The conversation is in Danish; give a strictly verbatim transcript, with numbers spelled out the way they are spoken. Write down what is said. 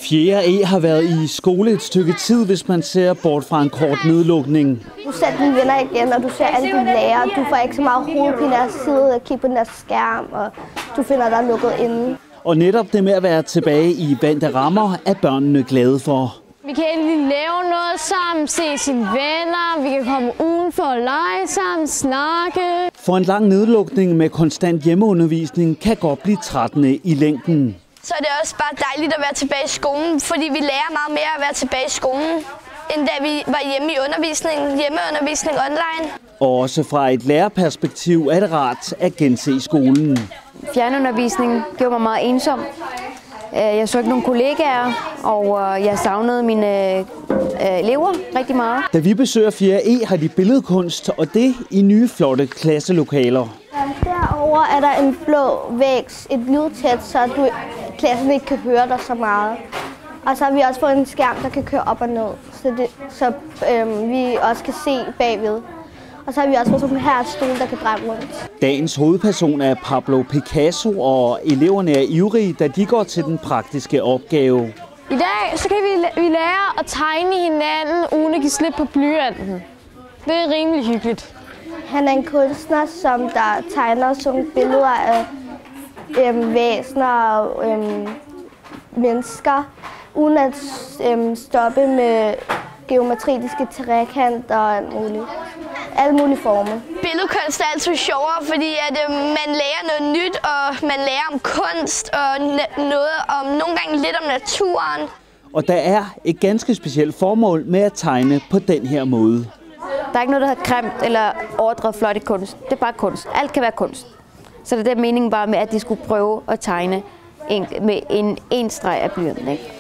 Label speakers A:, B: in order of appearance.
A: fjerde E har været i skole et stykke tid, hvis man ser bort fra en kort nedlukning.
B: Du ser dine venner igen, og du ser alle dine lærere. Du får ikke så meget hovedpine at sidde og kigge på den der skærm, og du finder dig lukket inde.
A: Og netop det med at være tilbage i vante rammer er børnene glade for.
C: Vi kan endelig lave noget sammen, se sine venner, vi kan komme udenfor og lege sammen, snakke.
A: For en lang nedlukning med konstant hjemmeundervisning kan godt blive trættende i længden.
D: Så er det også bare dejligt at være tilbage i skolen, fordi vi lærer meget mere at være tilbage i skolen, end da vi var hjemme i undervisningen, hjemmeundervisning online.
A: Og også fra et lærerperspektiv er det rart at gense skolen.
E: Fjernundervisningen gjorde mig meget ensom. Jeg så ikke nogen kollegaer, og jeg savnede mine elever rigtig meget.
A: Da vi besøger fjerde E har de billedkunst, og det i nye flotte klasselokaler.
B: Derover er der en blå væg, et lydtæt, så du, klassen ikke kan høre dig så meget. Og så har vi også fået en skærm, der kan køre op og ned, så, det, så øhm, vi også kan se bagved. Og så har vi også fået sådan her stol, der kan dreje rundt.
A: Dagens hovedperson er Pablo Picasso, og eleverne er ivrige, da de går til den praktiske opgave.
C: I dag så kan vi, vi lære at tegne hinanden, uden at give slip på blyanten. Det er rimelig hyggeligt.
B: Han er en kunstner, som der tegner sådan billeder af øhm, væsener og øhm, mennesker, uden at øhm, stoppe med geometriske trekanter og alt muligt. Alle mulige former.
D: Billedkunst er altid sjovere, fordi at, øh, man lærer noget nyt, og man lærer om kunst og noget om nogle gange lidt om naturen.
A: Og der er et ganske specielt formål med at tegne på den her måde.
E: Der er ikke noget, der hedder grimt eller overdrevet flot i kunst. Det er bare kunst. Alt kan være kunst. Så det er den mening bare med, at de skulle prøve at tegne en, med en en streg af blyanten, ikke?